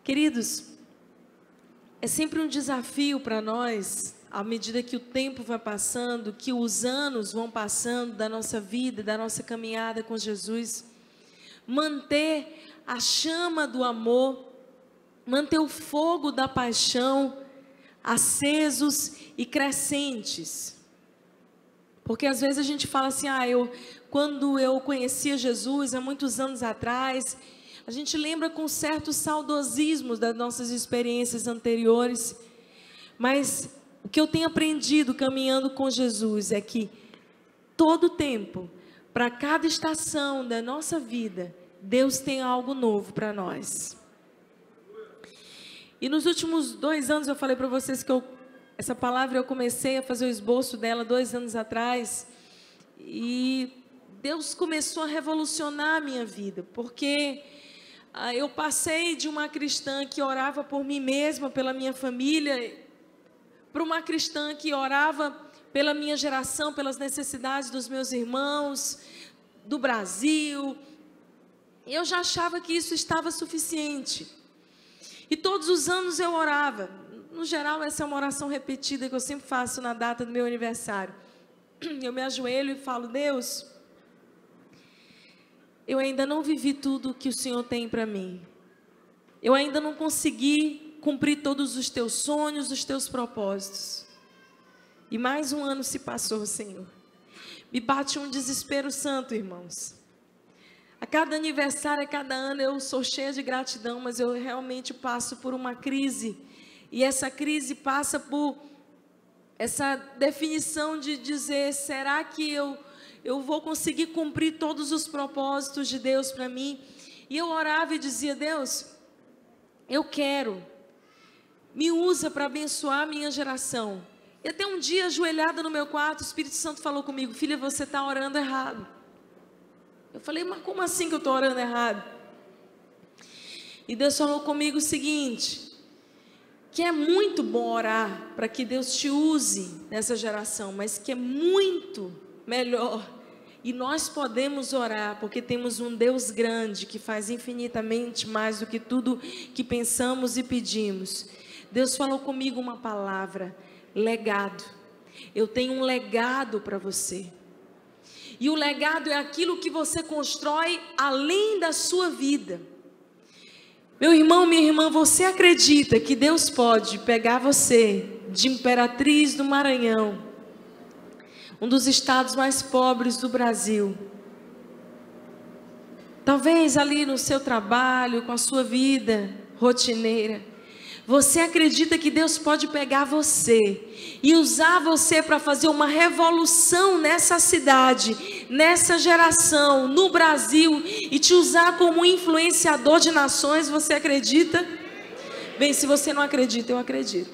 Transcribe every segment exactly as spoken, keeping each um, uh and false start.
Queridos, é sempre um desafio para nós, à medida que o tempo vai passando, que os anos vão passando da nossa vida, da nossa caminhada com Jesus, manter a chama do amor, manter o fogo da paixão acesos e crescentes. Porque às vezes a gente fala assim, ah, eu, quando eu conhecia Jesus, há muitos anos atrás, a gente lembra com certos saudosismos das nossas experiências anteriores, mas o que eu tenho aprendido caminhando com Jesus é que todo tempo, para cada estação da nossa vida, Deus tem algo novo para nós. E nos últimos dois anos eu falei para vocês que eu, essa palavra eu comecei a fazer o esboço dela dois anos atrás, e Deus começou a revolucionar a minha vida, porque ah, eu passei de uma cristã que orava por mim mesma, pela minha família, para uma cristã que orava pela minha geração, pelas necessidades dos meus irmãos, do Brasil. Eu já achava que isso estava suficiente. E todos os anos eu orava. No geral, essa é uma oração repetida que eu sempre faço na data do meu aniversário. Eu me ajoelho e falo, Deus, eu ainda não vivi tudo que o Senhor tem para mim. Eu ainda não consegui cumprir todos os teus sonhos, os teus propósitos. E mais um ano se passou, Senhor. Me bate um desespero santo, irmãos. A cada aniversário, a cada ano, eu sou cheia de gratidão, mas eu realmente passo por uma crise. E essa crise passa por essa definição de dizer, será que eu, eu vou conseguir cumprir todos os propósitos de Deus para mim? E eu orava e dizia, Deus, eu quero, me usa para abençoar a minha geração. E até um dia, ajoelhada no meu quarto, o Espírito Santo falou comigo, filha, você está orando errado. Eu falei, mas como assim que eu estou orando errado? E Deus falou comigo o seguinte, que é muito bom orar para que Deus te use nessa geração, mas que é muito melhor, e nós podemos orar, porque temos um Deus grande, que faz infinitamente mais do que tudo que pensamos e pedimos. Deus falou comigo uma palavra, legado. Eu tenho um legado para você. E o legado é aquilo que você constrói além da sua vida. Meu irmão, minha irmã, você acredita que Deus pode pegar você de Imperatriz do Maranhão, um dos estados mais pobres do Brasil, talvez ali no seu trabalho, com a sua vida rotineira, você acredita que Deus pode pegar você e usar você para fazer uma revolução nessa cidade, nessa geração, no Brasil, e te usar como influenciador de nações? Você acredita? Bem, se você não acredita, eu acredito.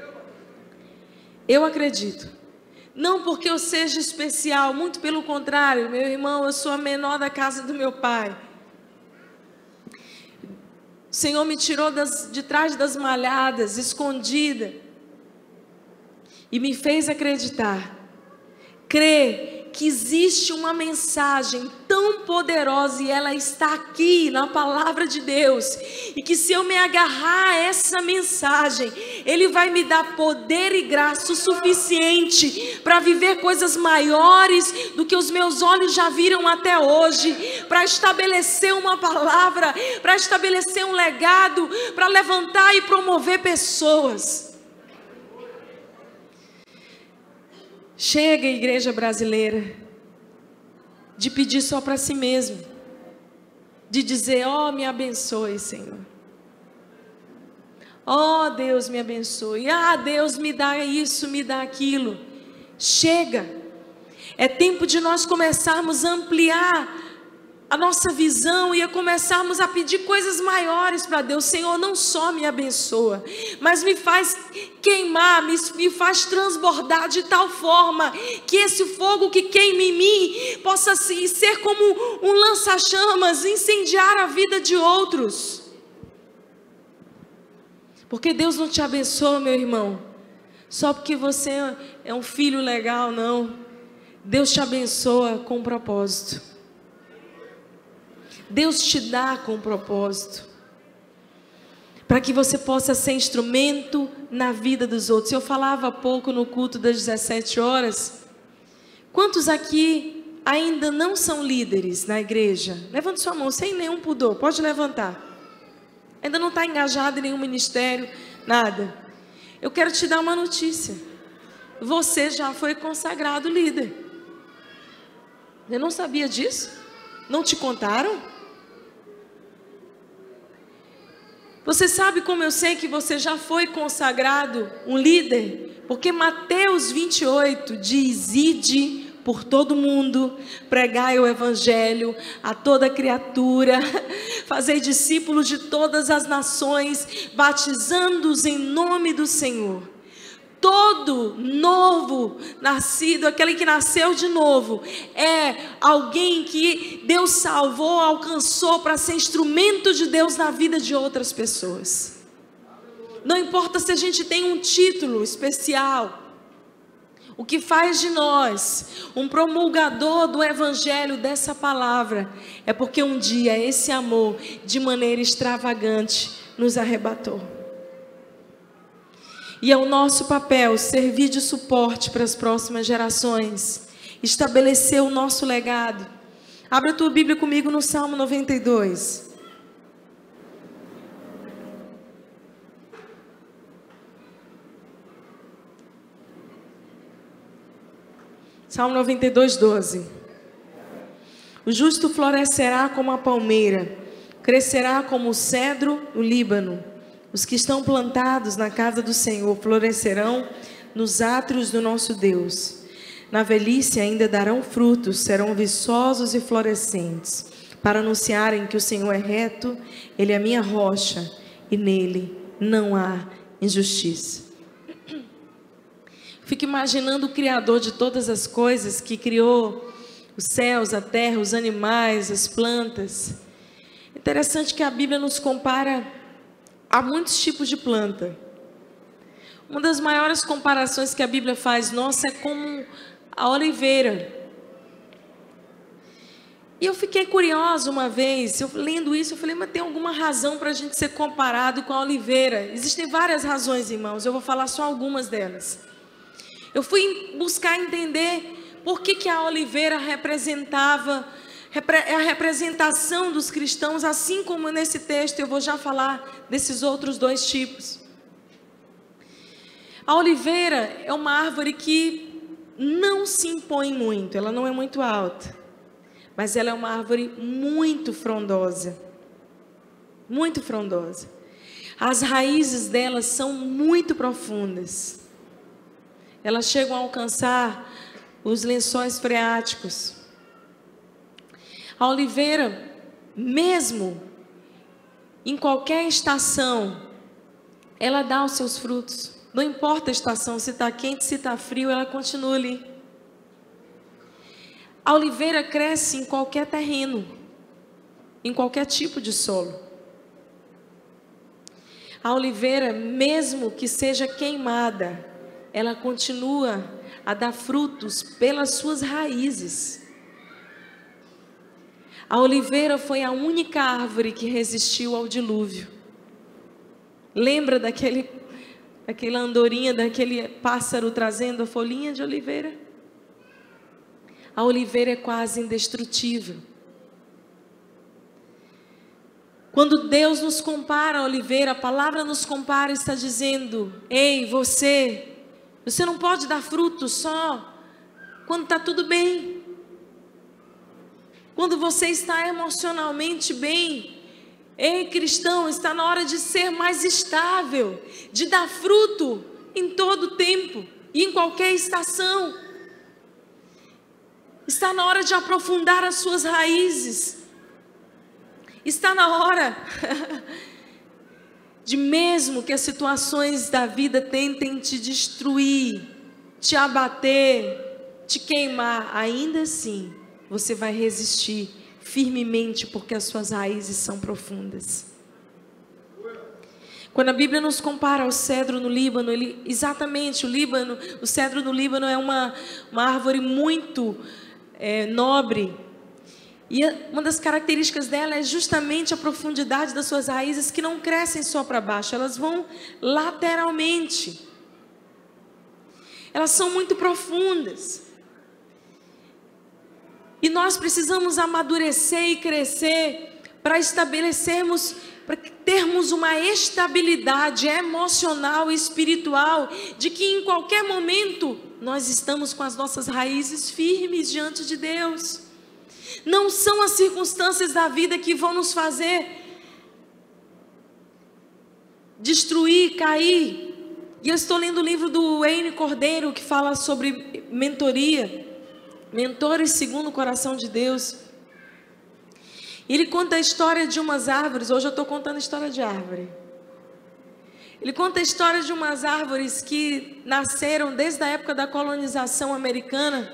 Eu acredito. Não porque eu seja especial, muito pelo contrário, meu irmão, eu sou a menor da casa do meu pai. O Senhor me tirou das, de trás das malhadas, escondida, e me fez acreditar, crer que existe uma mensagem tão poderosa, e ela está aqui na palavra de Deus, e que se eu me agarrar a essa mensagem, Ele vai me dar poder e graça o suficiente para viver coisas maiores do que os meus olhos já viram até hoje, para estabelecer uma palavra, para estabelecer um legado, para levantar e promover pessoas. Chega, igreja brasileira, de pedir só para si mesmo, de dizer, ó, oh, me abençoe, Senhor. Ó, oh, Deus, me abençoe. Ah, Deus, me dá isso, me dá aquilo. Chega. É tempo de nós começarmos a ampliar a nossa visão e a começarmos a pedir coisas maiores para Deus. Senhor, não só me abençoa, mas me faz queimar, me, me faz transbordar de tal forma que esse fogo que queima em mim possa ser como um lança-chamas, incendiar a vida de outros. Porque Deus não te abençoa, meu irmão, só porque você é um filho legal, não. Deus te abençoa com propósito. Deus te dá com propósito. para que você possa ser instrumento na vida dos outros. Eu falava há pouco no culto das dezessete horas. Quantos aqui ainda não são líderes na igreja? Levante sua mão, sem nenhum pudor, pode levantar. Ainda não está engajado em nenhum ministério, nada. Eu quero te dar uma notícia. Você já foi consagrado líder. Você não sabia disso? Não te contaram? Você sabe como eu sei que você já foi consagrado um líder? Porque Mateus vinte e oito diz: ide por todo mundo, pregai o evangelho a toda criatura, fazei discípulos de todas as nações, batizando-os em nome do Senhor. Todo novo nascido, aquele que nasceu de novo, é alguém que Deus salvou, alcançou para ser instrumento de Deus na vida de outras pessoas. Não importa se a gente tem um título especial, o que faz de nós um promulgador do evangelho dessa palavra é porque um dia esse amor, de maneira extravagante, nos arrebatou. E é o nosso papel servir de suporte para as próximas gerações, estabelecer o nosso legado. Abra a tua Bíblia comigo no Salmo noventa e dois. Salmo noventa e dois, doze. O justo florescerá como a palmeira, crescerá como o cedro do Líbano. Os que estão plantados na casa do Senhor florescerão nos átrios do nosso Deus. Na velhice ainda darão frutos, serão viçosos e florescentes, para anunciarem que o Senhor é reto, Ele é a minha rocha, e nele não há injustiça. Fico imaginando o Criador de todas as coisas, que criou os céus, a terra, os animais, as plantas. Interessante que a Bíblia nos compara há muitos tipos de planta. Uma das maiores comparações que a Bíblia faz, nossa, é como a oliveira. E eu fiquei curiosa uma vez, eu lendo isso, eu falei, mas tem alguma razão para a gente ser comparado com a oliveira? Existem várias razões, irmãos, eu vou falar só algumas delas. Eu fui buscar entender por que que a oliveira representava, é a representação dos cristãos, assim como nesse texto eu vou já falar desses outros dois tipos. A oliveira é uma árvore que não se impõe muito, ela não é muito alta, mas ela é uma árvore muito frondosa, muito frondosa. As raízes delas são muito profundas, elas chegam a alcançar os lençóis freáticos. A oliveira, mesmo em qualquer estação, ela dá os seus frutos. Não importa a estação, se está quente, se está frio, ela continua ali. A oliveira cresce em qualquer terreno, em qualquer tipo de solo. A oliveira, mesmo que seja queimada, ela continua a dar frutos pelas suas raízes. A oliveira foi a única árvore que resistiu ao dilúvio. Lembra daquele, daquela andorinha, daquele pássaro trazendo a folhinha de oliveira? A oliveira é quase indestrutível. Quando Deus nos compara a oliveira, a palavra nos compara e está dizendo: ei, você, você não pode dar fruto só quando está tudo bem. Quando você está emocionalmente bem, ei, cristão, está na hora de ser mais estável, de dar fruto em todo tempo e em qualquer estação. Está na hora de aprofundar as suas raízes. Está na hora de, mesmo que as situações da vida tentem te destruir, te abater, te queimar, ainda assim você vai resistir firmemente, porque as suas raízes são profundas. Quando a Bíblia nos compara ao cedro no Líbano, ele, exatamente, o Líbano, o cedro no Líbano é uma, uma árvore muito é, nobre. E uma das características dela é justamente a profundidade das suas raízes, que não crescem só para baixo, elas vão lateralmente. Elas são muito profundas. E nós precisamos amadurecer e crescer para estabelecermos, para termos uma estabilidade emocional e espiritual, de que em qualquer momento nós estamos com as nossas raízes firmes diante de Deus. Não são as circunstâncias da vida que vão nos fazer destruir, cair. E eu estou lendo o livro do Wayne Cordeiro, que fala sobre mentoria, mentores segundo o coração de Deus. Ele conta a história de umas árvores. Hoje eu estou contando a história de árvore. Ele conta a história de umas árvores que nasceram desde a época da colonização americana,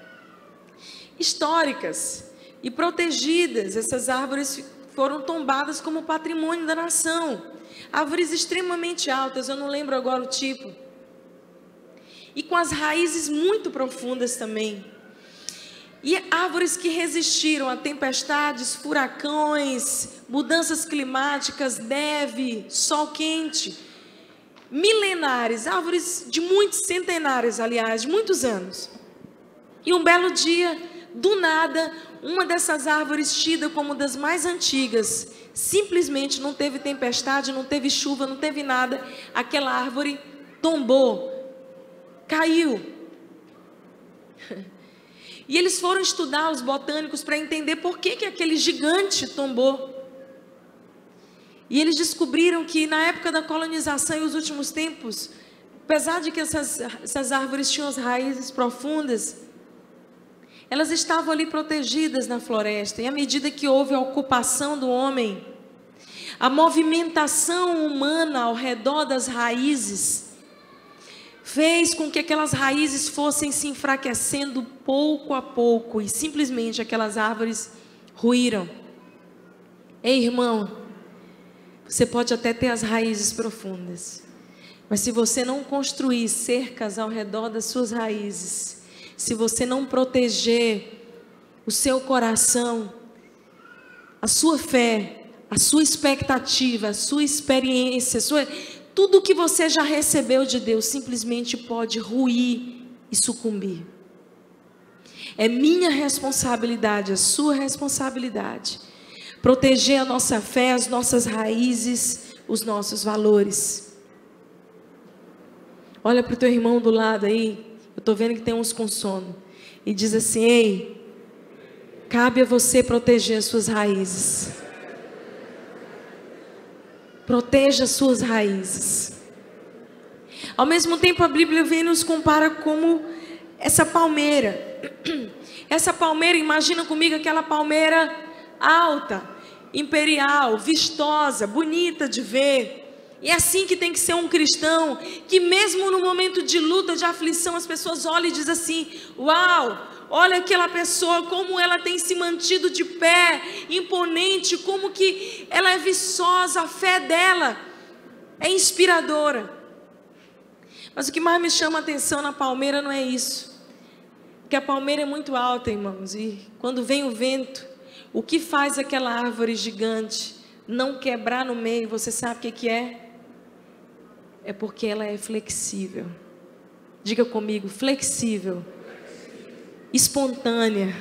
históricas e protegidas. Essas árvores foram tombadas como patrimônio da nação. Árvores extremamente altas, eu não lembro agora o tipo. E com as raízes muito profundas também. E árvores que resistiram a tempestades, furacões, mudanças climáticas, neve, sol quente. Milenares, árvores de muitos centenários, aliás, de muitos anos. E um belo dia, do nada, uma dessas árvores, tida como das mais antigas, simplesmente não teve tempestade, não teve chuva, não teve nada. Aquela árvore tombou, caiu. E eles foram estudar, os botânicos, para entender por que, que aquele gigante tombou. E eles descobriram que na época da colonização e os últimos tempos, apesar de que essas, essas árvores tinham as raízes profundas, elas estavam ali protegidas na floresta. E à medida que houve a ocupação do homem, a movimentação humana ao redor das raízes, fez com que aquelas raízes fossem se enfraquecendo pouco a pouco, e simplesmente aquelas árvores ruíram. Ei, irmão, você pode até ter as raízes profundas, mas se você não construir cercas ao redor das suas raízes, se você não proteger o seu coração, a sua fé, a sua expectativa, a sua experiência, a sua... tudo que você já recebeu de Deus simplesmente pode ruir e sucumbir. É minha responsabilidade, a sua responsabilidade, proteger a nossa fé, as nossas raízes, os nossos valores. Olha para o teu irmão do lado aí, eu estou vendo que tem uns com sono, e diz assim: ei, cabe a você proteger as suas raízes. Proteja as suas raízes. Ao mesmo tempo, a Bíblia vem e nos compara como essa palmeira. Essa palmeira, imagina comigo aquela palmeira alta, imperial, vistosa, bonita de ver. E é assim que tem que ser um cristão, que mesmo no momento de luta, de aflição, as pessoas olham e dizem assim: uau, olha aquela pessoa, como ela tem se mantido de pé, imponente, como que ela é viçosa, a fé dela é inspiradora. Mas o que mais me chama a atenção na palmeira não é isso, porque a palmeira é muito alta, irmãos, e quando vem o vento, o que faz aquela árvore gigante não quebrar no meio, você sabe o que que é? É porque ela é flexível. Diga comigo: flexível. Espontânea.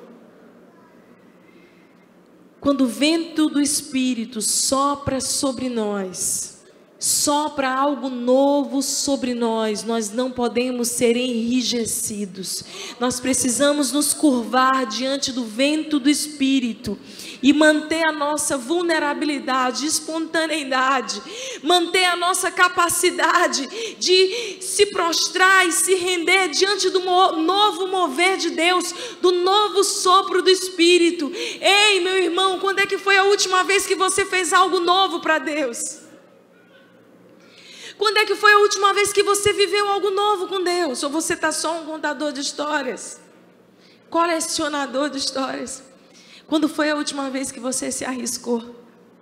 Quando o vento do Espírito sopra sobre nós, sopra algo novo sobre nós, nós não podemos ser enrijecidos. Nós precisamos nos curvar diante do vento do Espírito e manter a nossa vulnerabilidade, espontaneidade, manter a nossa capacidade de se prostrar e se render diante do novo mover de Deus, do novo sopro do Espírito. Ei, meu irmão, quando é que foi a última vez que você fez algo novo para Deus? Quando é que foi a última vez que você viveu algo novo com Deus? Ou você está só um contador de histórias? Colecionador de histórias? Quando foi a última vez que você se arriscou?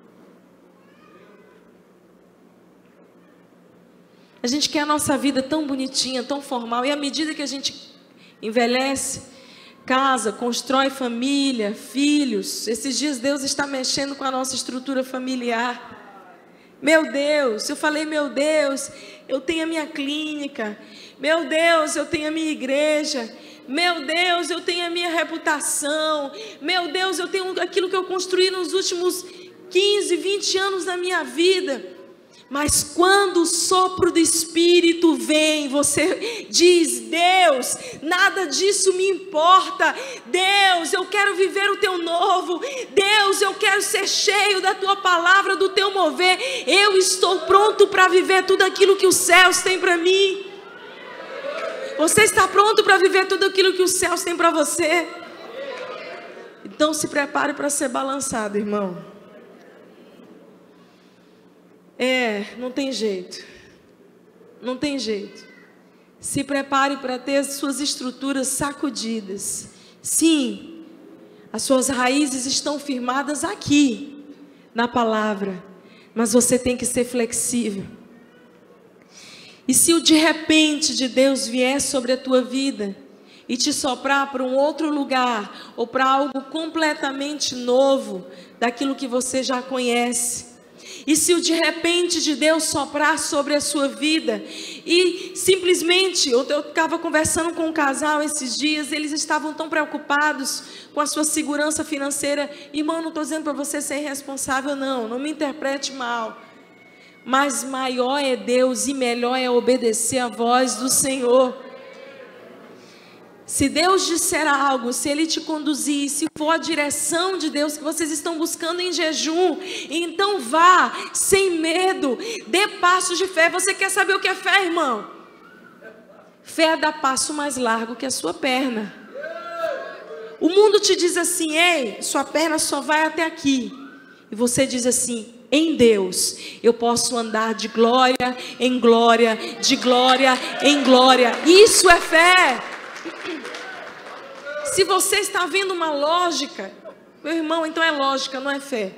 A gente quer a nossa vida tão bonitinha, tão formal, e à medida que a gente envelhece, casa, constrói família, filhos. Esses dias Deus está mexendo com a nossa estrutura familiar. Meu Deus, eu falei, meu Deus, eu tenho a minha clínica. Meu Deus, eu tenho a minha igreja. Meu Deus, eu tenho a minha reputação. Meu Deus, eu tenho aquilo que eu construí nos últimos quinze, vinte anos da minha vida. Mas quando o sopro do Espírito vem, você diz, Deus, nada disso me importa. Deus, eu quero viver o teu novo. Deus, eu quero ser cheio da tua palavra, do teu mover. Eu estou pronto para viver tudo aquilo que os céus têm para mim. Você está pronto para viver tudo aquilo que os céus têm para você? Então se prepare para ser balançado, irmão. É, não tem jeito. Não tem jeito. Se prepare para ter as suas estruturas sacudidas. Sim, as suas raízes estão firmadas aqui, na palavra. Mas você tem que ser flexível. E se o de repente de Deus vier sobre a tua vida e te soprar para um outro lugar, ou para algo completamente novo, daquilo que você já conhece, e se o de repente de Deus soprar sobre a sua vida, e simplesmente, eu estava conversando com um casal esses dias, eles estavam tão preocupados com a sua segurança financeira. Irmão, não estou dizendo para você ser irresponsável, não, não me interprete mal. Mas maior é Deus e melhor é obedecer a voz do Senhor. Se Deus disser algo, se Ele te conduzir, se for a direção de Deus que vocês estão buscando em jejum, então vá, sem medo, dê passos de fé. Você quer saber o que é fé, irmão? Fé é dar passo mais largo que a sua perna. O mundo te diz assim, ei, sua perna só vai até aqui. E você diz assim, em Deus, eu posso andar de glória em glória, de glória em glória. Isso é fé. Se você está vendo uma lógica, meu irmão, então é lógica, não é fé.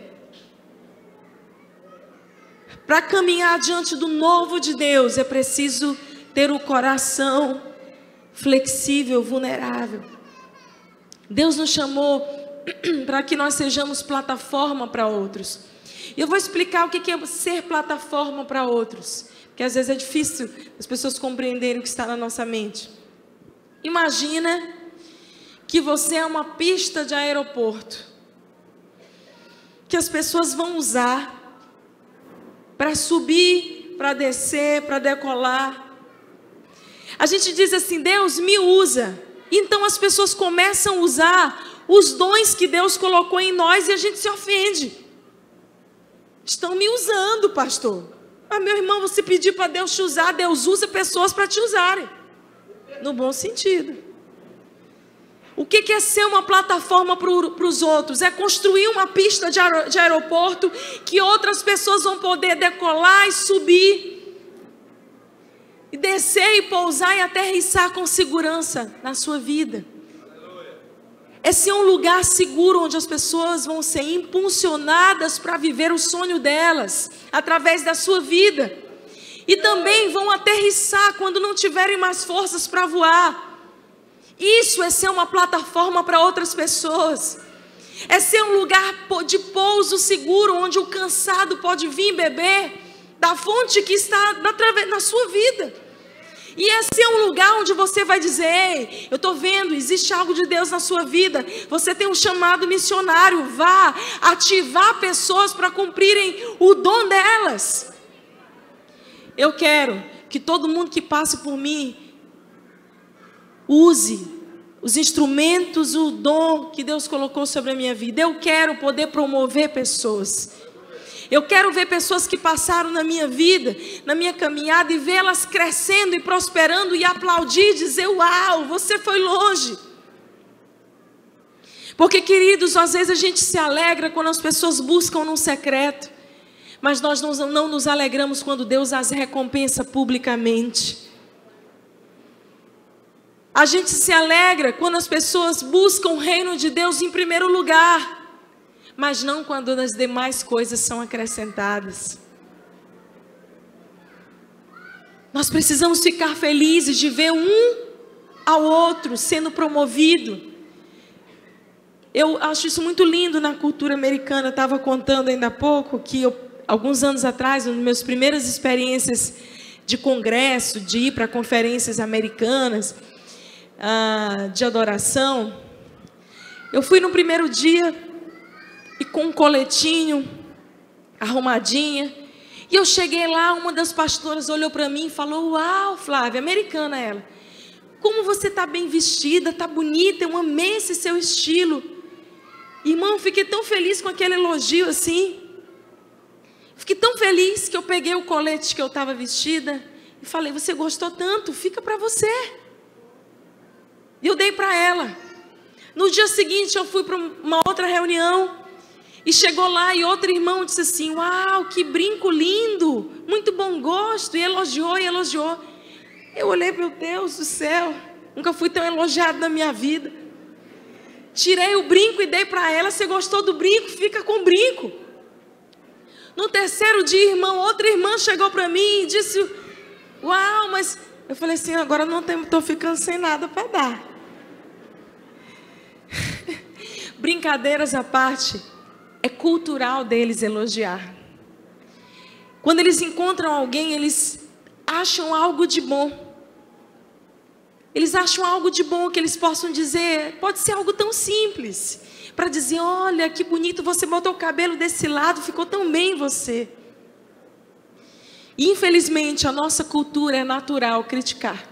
Para caminhar diante do novo de Deus, é preciso ter o coração flexível, vulnerável. Deus nos chamou para que nós sejamos plataforma para outros. E eu vou explicar o que é ser plataforma para outros, porque às vezes é difícil as pessoas compreenderem o que está na nossa mente. Imagina que você é uma pista de aeroporto, que as pessoas vão usar para subir, para descer, para decolar. A gente diz assim, Deus me usa. Então as pessoas começam a usar os dons que Deus colocou em nós e a gente se ofende. Estão me usando, pastor. Ah, meu irmão, você pedir para Deus te usar, Deus usa pessoas para te usarem. No bom sentido. O que, que é ser uma plataforma para os outros? É construir uma pista de, aer, de aeroporto que outras pessoas vão poder decolar e subir, e descer e pousar e aterrissar com segurança na sua vida. É ser um lugar seguro onde as pessoas vão ser impulsionadas para viver o sonho delas através da sua vida. E também vão aterrissar quando não tiverem mais forças para voar. Isso é ser uma plataforma para outras pessoas. É ser um lugar de pouso seguro, onde o cansado pode vir beber da fonte que está na, na sua vida. E é ser um lugar onde você vai dizer, ei, eu estou vendo, existe algo de Deus na sua vida. Você tem um chamado missionário, vá ativar pessoas para cumprirem o dom delas. Eu quero que todo mundo que passe por mim use os instrumentos, o dom que Deus colocou sobre a minha vida. Eu quero poder promover pessoas. Eu quero ver pessoas que passaram na minha vida, na minha caminhada, e vê-las crescendo e prosperando e aplaudir e dizer, uau, você foi longe. Porque, queridos, às vezes a gente se alegra quando as pessoas buscam no secreto, mas nós não, não nos alegramos quando Deus as recompensa publicamente. A gente se alegra quando as pessoas buscam o reino de Deus em primeiro lugar, mas não quando as demais coisas são acrescentadas. Nós precisamos ficar felizes de ver um ao outro sendo promovido, Eu acho isso muito lindo na cultura americana. Eu estava contando ainda há pouco que eu, alguns anos atrás, uma das minhas primeiras experiências de congresso, de ir para conferências americanas, ah, de adoração, eu fui no primeiro dia e com um coletinho, arrumadinha, e eu cheguei lá, uma das pastoras olhou para mim e falou: uau, Flávia, americana ela, como você está bem vestida, está bonita, eu amei esse seu estilo. Irmão, fiquei tão feliz com aquele elogio assim. Fiquei tão feliz que eu peguei o colete que eu estava vestida e falei: você gostou tanto, fica para você. E eu dei para ela. No dia seguinte eu fui para uma outra reunião e chegou lá e outro irmão disse assim: uau, que brinco lindo, muito bom gosto, e elogiou e elogiou. Eu olhei, meu Deus do céu, nunca fui tão elogiado na minha vida. Tirei o brinco e dei para ela: você gostou do brinco? Fica com o brinco. No terceiro dia, irmão, outra irmã chegou para mim e disse: uau, mas... Eu falei assim: agora não estou ficando sem nada para dar. Brincadeiras à parte, é cultural deles elogiar. Quando eles encontram alguém, eles acham algo de bom. Eles acham algo de bom que eles possam dizer. Pode ser algo tão simples, para dizer: olha, que bonito, você botou o cabelo desse lado, ficou tão bem em você. E, infelizmente, a nossa cultura é natural criticar.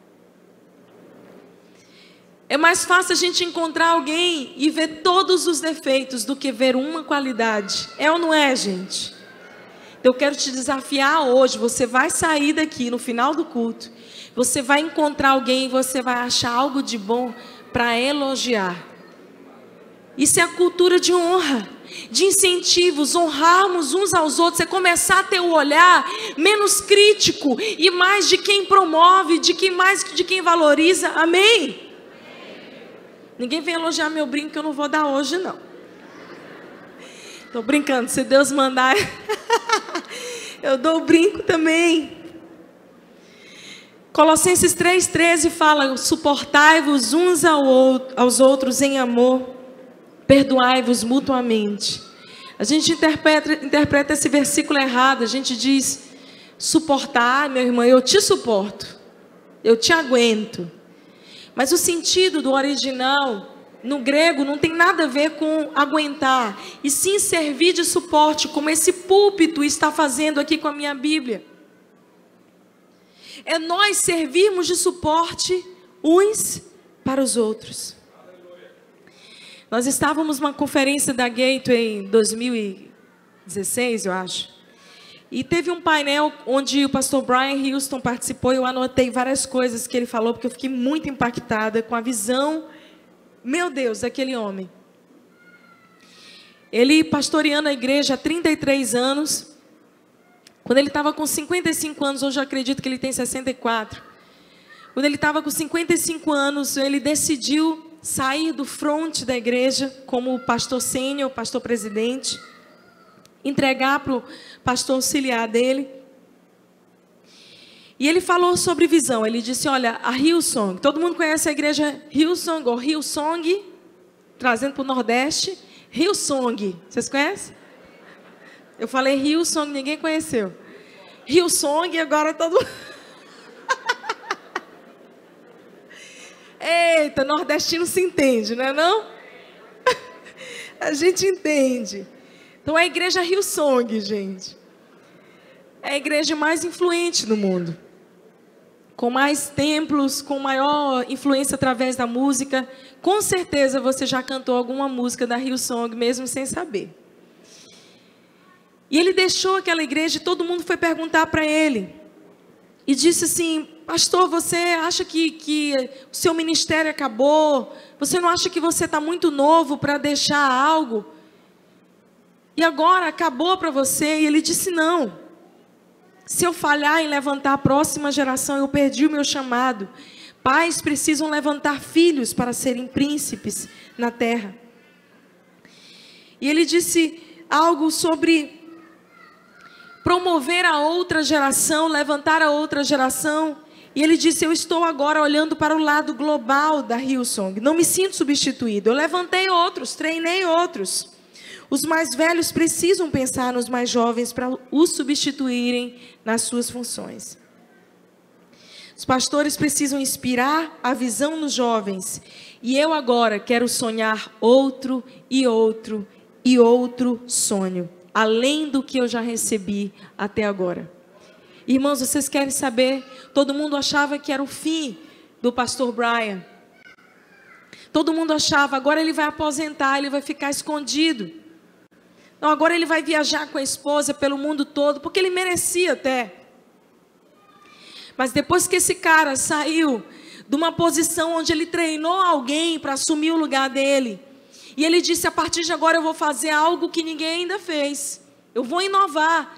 É mais fácil a gente encontrar alguém e ver todos os defeitos do que ver uma qualidade. É ou não é, gente? Então, eu quero te desafiar hoje. Você vai sair daqui no final do culto, você vai encontrar alguém e você vai achar algo de bom para elogiar. Isso é a cultura de honra, de incentivos, honrarmos uns aos outros. É começar a ter o olhar menos crítico e mais de quem promove, de quem mais de quem valoriza. Amém? Ninguém vem elogiar meu brinco que eu não vou dar hoje, não. Estou brincando, se Deus mandar, eu dou o brinco também. Colossenses três, treze fala: suportai-vos uns aos outros em amor, perdoai-vos mutuamente. A gente interpreta, interpreta esse versículo errado. A gente diz: suportar, meu irmão, eu te suporto, eu te aguento. Mas o sentido do original, no grego, não tem nada a ver com aguentar, e sim servir de suporte, como esse púlpito está fazendo aqui com a minha Bíblia. É nós servirmos de suporte uns para os outros. Nós estávamos numa conferência da Gateway em dois mil e dezesseis, eu acho. E teve um painel onde o pastor Brian Houston participou. Eu anotei várias coisas que ele falou, porque eu fiquei muito impactada com a visão, meu Deus, daquele homem. Ele pastoreando a igreja há trinta e três anos. Quando ele estava com cinquenta e cinco anos, hoje eu acredito que ele tem sessenta e quatro. Quando ele estava com cinquenta e cinco anos, ele decidiu sair do front da igreja como pastor sênior, pastor presidente, entregar para o pastor auxiliar dele. E ele falou sobre visão. Ele disse: olha, a Hillsong, todo mundo conhece a igreja Hillsong ou Hillsong, trazendo para o Nordeste. Hillsong, vocês conhecem? Eu falei Hillsong, ninguém conheceu. Hillsong, agora todo mundo... Eita, nordestino se entende, não é não? A gente entende. Então, é a igreja Hillsong, gente, é a igreja mais influente no mundo, com mais templos, com maior influência através da música. Com certeza você já cantou alguma música da Hillsong, mesmo sem saber. E ele deixou aquela igreja e todo mundo foi perguntar para ele. E disse assim: pastor, você acha que, que o seu ministério acabou? Você não acha que você está muito novo para deixar algo? E agora acabou para você? E ele disse: não. Se eu falhar em levantar a próxima geração, eu perdi o meu chamado. Pais precisam levantar filhos para serem príncipes na terra. E ele disse algo sobre promover a outra geração, levantar a outra geração. E ele disse: eu estou agora olhando para o lado global da Hillsong. Não me sinto substituído. Eu levantei outros, treinei outros. Os mais velhos precisam pensar nos mais jovens para os substituírem nas suas funções. Os pastores precisam inspirar a visão nos jovens. E eu agora quero sonhar outro e outro e outro sonho, além do que eu já recebi até agora. Irmãos, vocês querem saber? Todo mundo achava que era o fim do pastor Brian. Todo mundo achava, agora ele vai aposentar, ele vai ficar escondido. Não, agora ele vai viajar com a esposa pelo mundo todo, porque ele merecia até. Mas depois que esse cara saiu de uma posição onde ele treinou alguém para assumir o lugar dele, e ele disse: a partir de agora eu vou fazer algo que ninguém ainda fez. Eu vou inovar.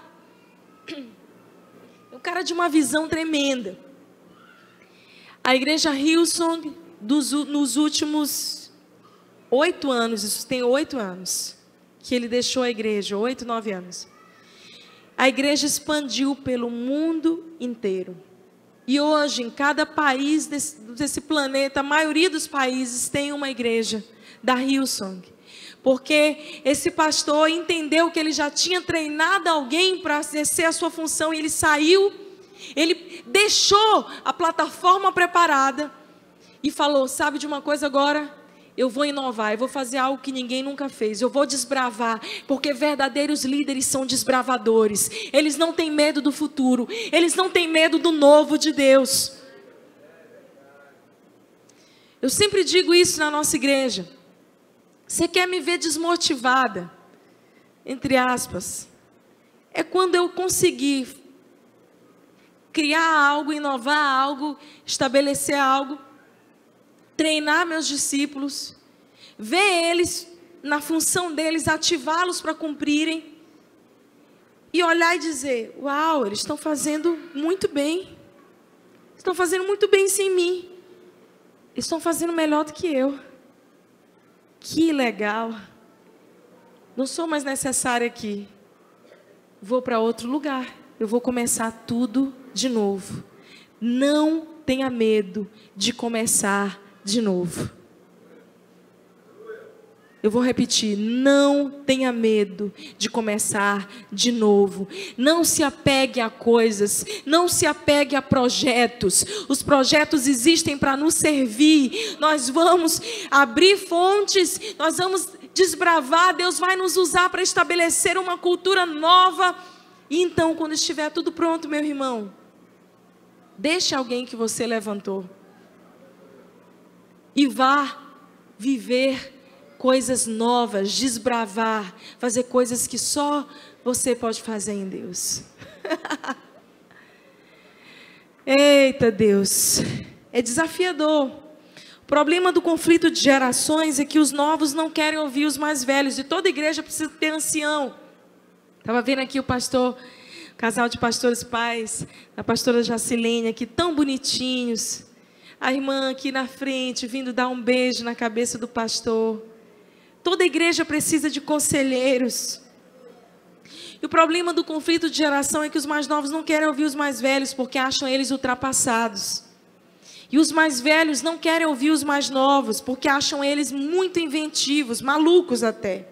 Um cara de uma visão tremenda. A igreja Hillsong, dos, nos últimos oito anos, isso tem oito anos, que ele deixou a igreja, oito, nove anos. A igreja expandiu pelo mundo inteiro. E hoje, em cada país desse, desse planeta, a maioria dos países tem uma igreja da Hillsong. Porque esse pastor entendeu que ele já tinha treinado alguém para exercer a sua função, e ele saiu, ele deixou a plataforma preparada e falou: sabe de uma coisa agora? Eu vou inovar, eu vou fazer algo que ninguém nunca fez, eu vou desbravar, porque verdadeiros líderes são desbravadores. Eles não têm medo do futuro, eles não têm medo do novo de Deus. Eu sempre digo isso na nossa igreja. Você quer me ver desmotivada, entre aspas, é quando eu conseguir criar algo, inovar algo, estabelecer algo, treinar meus discípulos, ver eles na função deles, ativá-los para cumprirem, e olhar e dizer: uau, eles estão fazendo muito bem, estão fazendo muito bem sem mim, estão fazendo melhor do que eu. Que legal, não sou mais necessária aqui, vou para outro lugar, eu vou começar tudo de novo. Não tenha medo de começar de novo. Eu vou repetir: não tenha medo de começar de novo. Não se apegue a coisas, não se apegue a projetos. Os projetos existem para nos servir. Nós vamos abrir fontes, nós vamos desbravar. Deus vai nos usar para estabelecer uma cultura nova. E então, quando estiver tudo pronto, meu irmão, deixe alguém que você levantou e vá viver coisas novas, desbravar, fazer coisas que só você pode fazer em Deus. Eita Deus, é desafiador. O problema do conflito de gerações é que os novos não querem ouvir os mais velhos, e toda igreja precisa ter ancião. Estava vendo aqui o pastor, o casal de pastores pais, a pastora Jacilene aqui, tão bonitinhos. A irmã aqui na frente, vindo dar um beijo na cabeça do pastor. Toda igreja precisa de conselheiros. E o problema do conflito de geração é que os mais novos não querem ouvir os mais velhos, porque acham eles ultrapassados. E os mais velhos não querem ouvir os mais novos, porque acham eles muito inventivos, malucos até.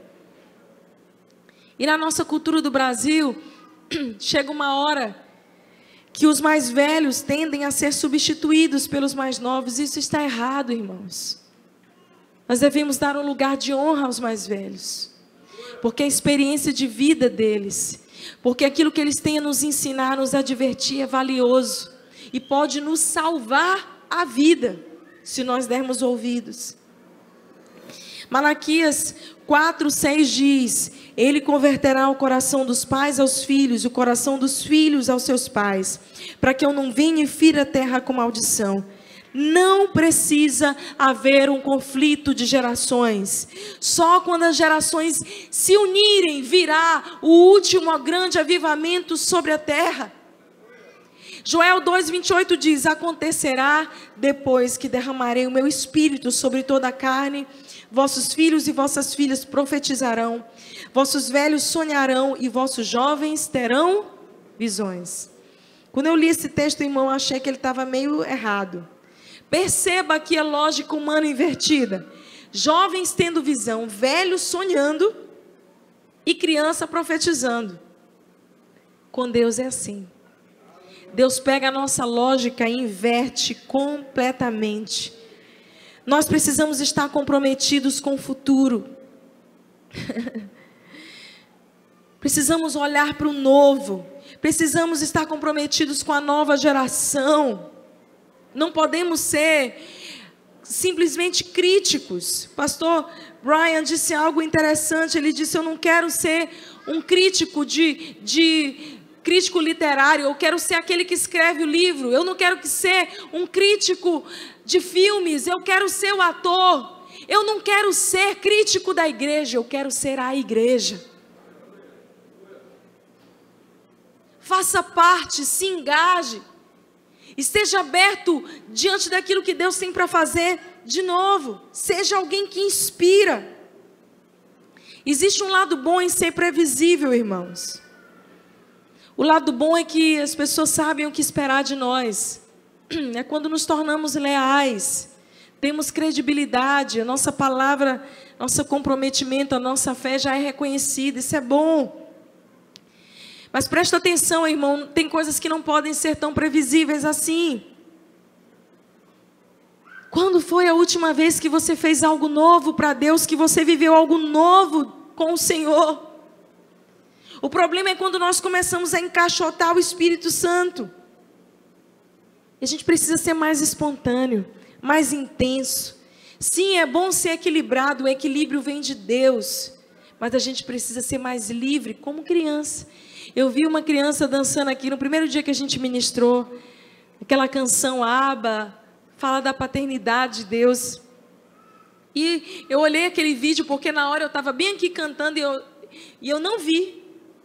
E na nossa cultura do Brasil, chega uma hora que os mais velhos tendem a ser substituídos pelos mais novos. Isso está errado, irmãos. Nós devemos dar um lugar de honra aos mais velhos, porque a experiência de vida deles, porque aquilo que eles têm a nos ensinar, nos advertir, é valioso e pode nos salvar a vida, se nós dermos ouvidos. Malaquias quatro, seis diz: Ele converterá o coração dos pais aos filhos, e o coração dos filhos aos seus pais, para que eu não venha e fira a terra com maldição. Não precisa haver um conflito de gerações. Só quando as gerações se unirem, virá o último grande avivamento sobre a terra. Joel dois, vinte e oito diz: acontecerá depois que derramarei o meu espírito sobre toda a carne, vossos filhos e vossas filhas profetizarão, vossos velhos sonharão e vossos jovens terão visões. Quando eu li esse texto, irmão, eu achei que ele estava meio errado. Perceba aqui a lógica humana invertida. Jovens tendo visão, velhos sonhando e criança profetizando. Com Deus é assim. Deus pega a nossa lógica e inverte completamente. Nós precisamos estar comprometidos com o futuro. Precisamos olhar para o novo. Precisamos estar comprometidos com a nova geração. Não podemos ser simplesmente críticos. Pastor Brian disse algo interessante. Ele disse: eu não quero ser um crítico de, de crítico literário. Eu quero ser aquele que escreve o livro. Eu não quero ser um crítico de filmes. Eu quero ser o ator. Eu não quero ser crítico da igreja. Eu quero ser a igreja. Faça parte, se engaje. Esteja aberto diante daquilo que Deus tem para fazer de novo. Seja alguém que inspira. Existe um lado bom em ser previsível, irmãos. O lado bom é que as pessoas sabem o que esperar de nós. É quando nos tornamos leais. Temos credibilidade. A nossa palavra, nosso comprometimento, a nossa fé já é reconhecida. Isso é bom. Mas presta atenção, irmão, tem coisas que não podem ser tão previsíveis assim. Quando foi a última vez que você fez algo novo para Deus, que você viveu algo novo com o Senhor? O problema é quando nós começamos a encaixotar o Espírito Santo. E a gente precisa ser mais espontâneo, mais intenso. Sim, é bom ser equilibrado, o equilíbrio vem de Deus. Mas a gente precisa ser mais livre, como criança. Eu vi uma criança dançando aqui no primeiro dia que a gente ministrou. Aquela canção Abba, fala da paternidade de Deus. E eu olhei aquele vídeo porque na hora eu estava bem aqui cantando e eu, e eu não vi.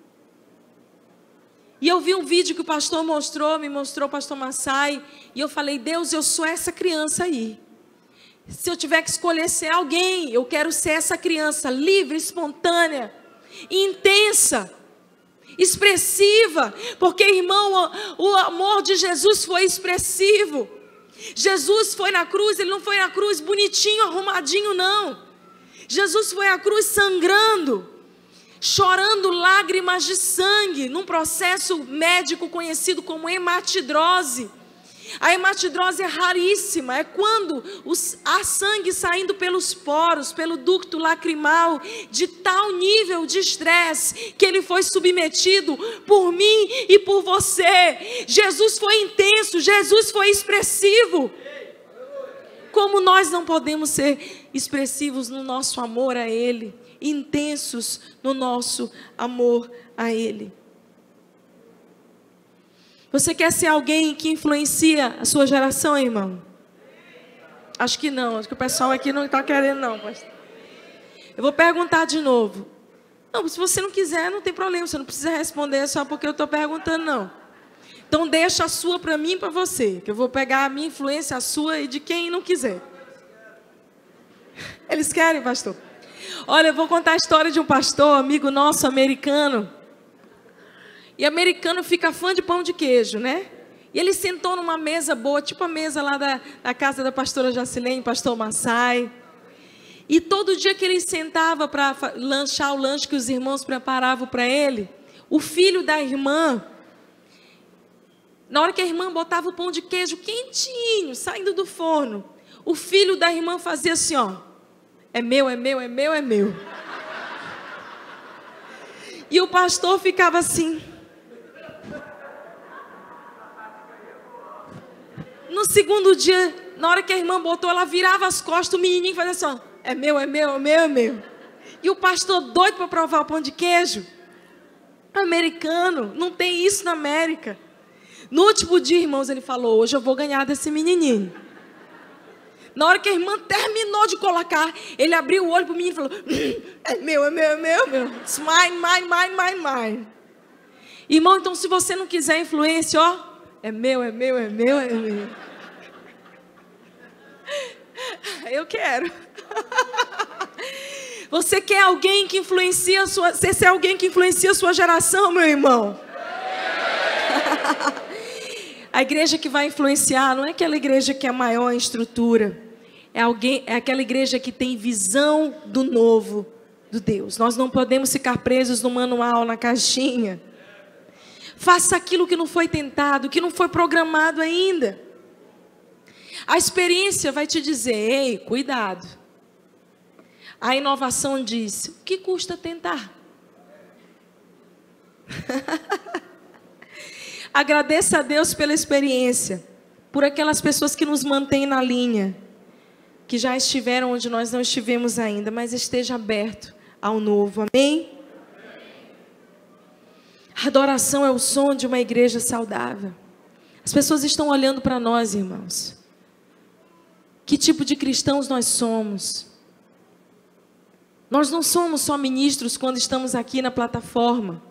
E eu vi um vídeo que o pastor mostrou, me mostrou o pastor Massai. E eu falei: Deus, eu sou essa criança aí. Se eu tiver que escolher ser alguém, eu quero ser essa criança livre, espontânea, intensa, expressiva, porque, irmão, o, o amor de Jesus foi expressivo. Jesus foi na cruz, ele não foi na cruz bonitinho, arrumadinho, não. Jesus foi à cruz sangrando, chorando lágrimas de sangue, num processo médico conhecido como hematidrose. A hematidrose é raríssima, é quando os, há sangue saindo pelos poros, pelo ducto lacrimal, de tal nível de estresse, que ele foi submetido por mim e por você. Jesus foi intenso, Jesus foi expressivo. Como nós não podemos ser expressivos no nosso amor a Ele, intensos no nosso amor a Ele? Você quer ser alguém que influencia a sua geração, irmão? Acho que não. Acho que o pessoal aqui não está querendo, não, pastor. Eu vou perguntar de novo. Não, se você não quiser, não tem problema. Você não precisa responder só porque eu estou perguntando, não. Então, deixa a sua para mim e para você. Que eu vou pegar a minha influência, a sua e de quem não quiser. Eles querem, pastor? Olha, eu vou contar a história de um pastor, amigo nosso, americano. E americano fica fã de pão de queijo, né? E ele sentou numa mesa boa, tipo a mesa lá da, da casa da pastora Jacilene, pastor Massai. E todo dia que ele sentava para lanchar o lanche que os irmãos preparavam para ele, o filho da irmã, na hora que a irmã botava o pão de queijo quentinho, saindo do forno, o filho da irmã fazia assim, ó. É meu, é meu, é meu, é meu. E o pastor ficava assim. No segundo dia, na hora que a irmã botou, ela virava as costas, o menininho fazia assim, ó, é meu, é meu, é meu, é meu. E o pastor doido para provar o pão de queijo. Americano, não tem isso na América. No último dia, irmãos, ele falou, hoje eu vou ganhar desse menininho. Na hora que a irmã terminou de colocar, ele abriu o olho para o menino e falou, é meu, é meu, é meu, é meu. It's mine, mine, mine, mine, mine. Irmão, então se você não quiser influência, ó, é meu, é meu, é meu, é meu. Eu quero. Você quer alguém que influencia a sua... Você é alguém que influencia a sua geração, meu irmão? A igreja que vai influenciar não é aquela igreja que é maior em estrutura. É, alguém, é aquela igreja que tem visão do novo do Deus. Nós não podemos ficar presos no manual, na caixinha. Faça aquilo que não foi tentado, que não foi programado ainda. A experiência vai te dizer, ei, cuidado. A inovação diz, o que custa tentar? Agradeça a Deus pela experiência, por aquelas pessoas que nos mantêm na linha, que já estiveram onde nós não estivemos ainda, mas esteja aberto ao novo, amém? A adoração é o som de uma igreja saudável. As pessoas estão olhando para nós, irmãos. Que tipo de cristãos nós somos? Nós não somos só ministros quando estamos aqui na plataforma.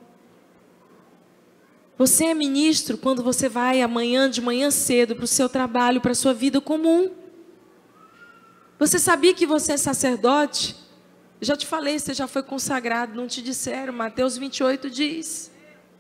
Você é ministro quando você vai amanhã, de manhã cedo, para o seu trabalho, para a sua vida comum. Você sabia que você é sacerdote? Já te falei, você já foi consagrado, não te disseram? Mateus vinte e oito diz.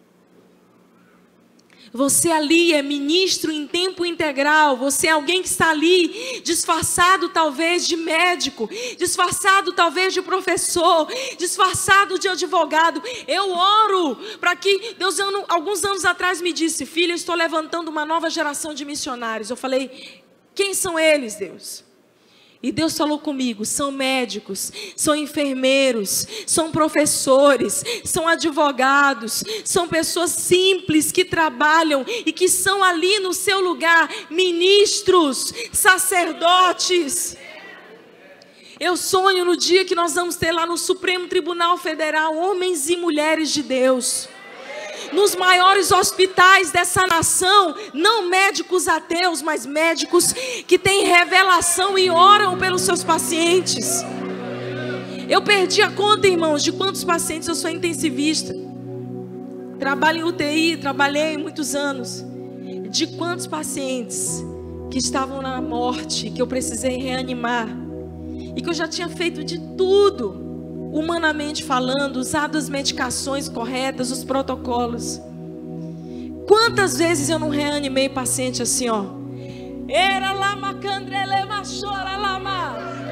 Você ali é ministro em tempo integral. Você é alguém que está ali disfarçado talvez de médico, disfarçado talvez de professor, disfarçado de advogado. Eu oro para que Deus, alguns anos atrás, me disse: filha, eu estou levantando uma nova geração de missionários. Eu falei: quem são eles, Deus? E Deus falou comigo: são médicos, são enfermeiros, são professores, são advogados, são pessoas simples que trabalham e que são ali no seu lugar, ministros, sacerdotes. Eu sonho no dia que nós vamos ter lá no Supremo Tribunal Federal homens e mulheres de Deus. Nos maiores hospitais dessa nação, não médicos ateus, mas médicos que têm revelação e oram pelos seus pacientes. Eu perdi a conta, irmãos, de quantos pacientes. Eu sou intensivista, trabalho em U T I, trabalhei muitos anos. De quantos pacientes que estavam na morte, que eu precisei reanimar, e que eu já tinha feito de tudo, humanamente falando, usado as medicações corretas, os protocolos. Quantas vezes eu não reanimei paciente assim, ó. Era lama candrelema chora lama.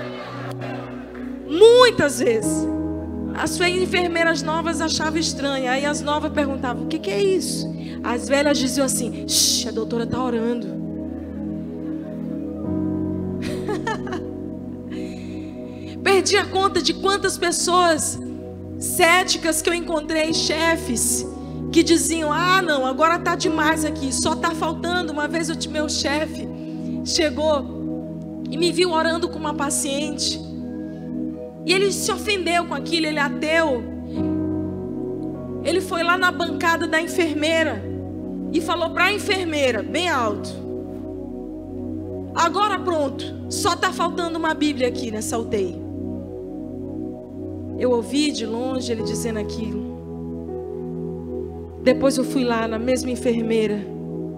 Muitas vezes. As suas enfermeiras novas achavam estranho. Aí as novas perguntavam: o que, que é isso? As velhas diziam assim: shh, a doutora está orando. Perdi a conta de quantas pessoas céticas que eu encontrei, chefes, que diziam: ah não, agora está demais aqui, só está faltando. Uma vez o meu chefe chegou e me viu orando com uma paciente, e ele se ofendeu com aquilo, ele é ateu. Ele foi lá na bancada da enfermeira e falou para a enfermeira, bem alto: agora pronto, só está faltando uma Bíblia aqui nessa U T I. Eu ouvi de longe ele dizendo aquilo. Depois eu fui lá na mesma enfermeira,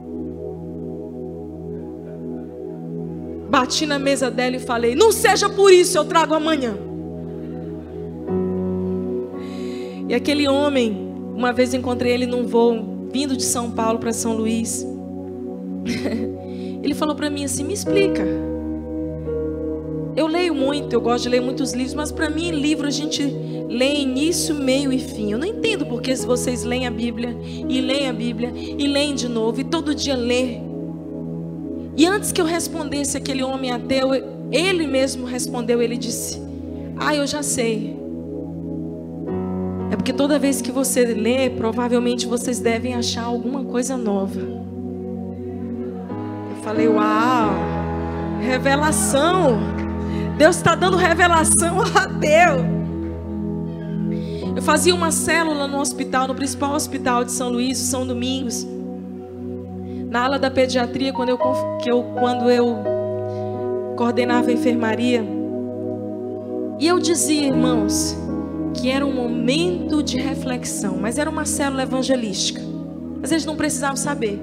bati na mesa dela e falei: não seja por isso, eu trago amanhã. E aquele homem, uma vez encontrei ele num voo, vindo de São Paulo para São Luís. Ele falou para mim assim: me explica. Eu leio muito, eu gosto de ler muitos livros, mas para mim livro a gente lê início, meio e fim. Eu não entendo porque se vocês leem a Bíblia, e leem a Bíblia, e leem de novo, e todo dia lê. E antes que eu respondesse aquele homem ateu, ele mesmo respondeu, ele disse: ah, eu já sei. É porque toda vez que você lê, provavelmente vocês devem achar alguma coisa nova. Eu falei: uau, revelação. Deus está dando revelação a Deus. Eu fazia uma célula no hospital, no principal hospital de São Luís, São Domingos, na ala da pediatria, quando eu, que eu, quando eu coordenava a enfermaria. E eu dizia, irmãos, que era um momento de reflexão, mas era uma célula evangelística. Mas eles não precisavam saber.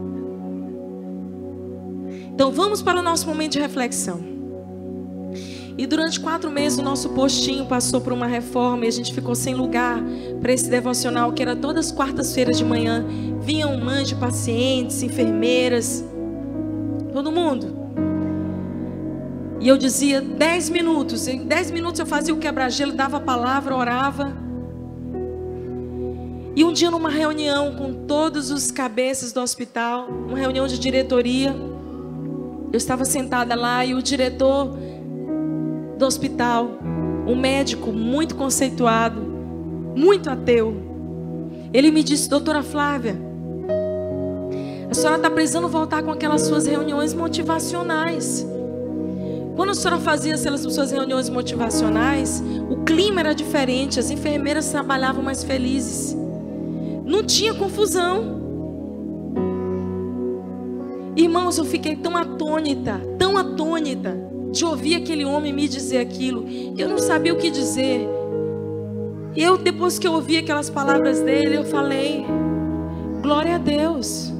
Então vamos para o nosso momento de reflexão. E durante quatro meses o nosso postinho passou por uma reforma e a gente ficou sem lugar para esse devocional, que era todas as quartas-feiras de manhã. Vinham mães de pacientes, enfermeiras, todo mundo. E eu dizia dez minutos. Em dez minutos eu fazia o quebra-gelo, dava a palavra, orava. E um dia numa reunião com todos os cabeças do hospital, uma reunião de diretoria, eu estava sentada lá e o diretor do hospital, um médico muito conceituado, muito ateu, ele me disse: doutora Flávia, a senhora está precisando voltar com aquelas suas reuniões motivacionais. Quando a senhora fazia aquelas suas reuniões motivacionais, o clima era diferente, as enfermeiras trabalhavam mais felizes, não tinha confusão. Irmãos, eu fiquei tão atônita, tão atônita, de ouvir aquele homem me dizer aquilo. Eu não sabia o que dizer. Eu, depois que eu ouvi aquelas palavras dele, eu falei: glória a Deus.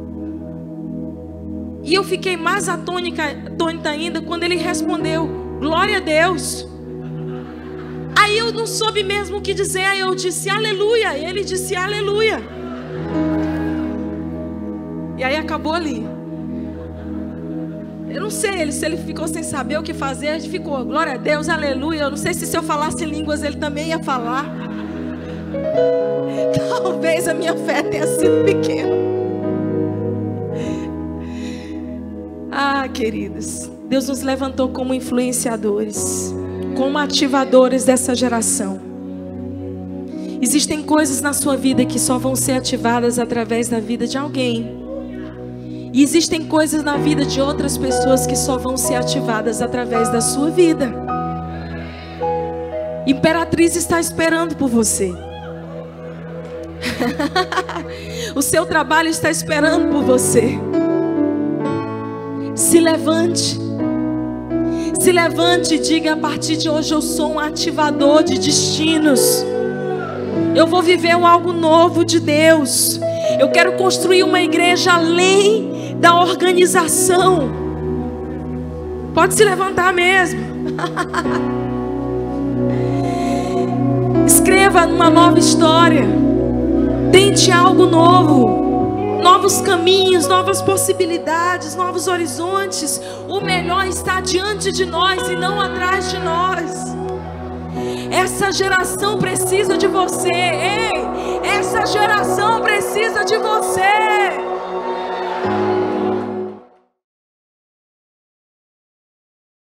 E eu fiquei mais atônica, atônita ainda quando ele respondeu: glória a Deus. Aí eu não soube mesmo o que dizer. Aí eu disse aleluia. Ele disse aleluia. E aí acabou ali. Eu não sei ele, se ele ficou sem saber o que fazer. Ele ficou glória a Deus, aleluia. Eu não sei se se eu falasse em línguas ele também ia falar. Talvez a minha fé tenha sido pequena. Ah, queridos, Deus nos levantou como influenciadores, como ativadores dessa geração. Existem coisas na sua vida que só vão ser ativadas através da vida de alguém. E existem coisas na vida de outras pessoas que só vão ser ativadas através da sua vida. Imperatriz está esperando por você. O seu trabalho está esperando por você. Se levante. Se levante e diga: a partir de hoje eu sou um ativador de destinos. Eu vou viver algo novo de Deus. Eu quero construir uma igreja além da organização. Pode se levantar mesmo. Escreva uma nova história. Tente algo novo. Novos caminhos, novas possibilidades, novos horizontes. O melhor está diante de nós e não atrás de nós. Essa geração precisa de você. Ei, essa geração precisa de você.